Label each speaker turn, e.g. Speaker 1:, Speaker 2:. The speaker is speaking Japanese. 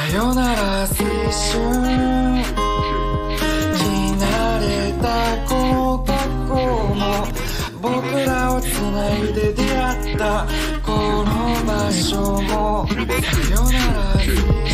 Speaker 1: よなら青春気慣れたこの格好も僕らをつないで出会ったこの場所もさよなら青春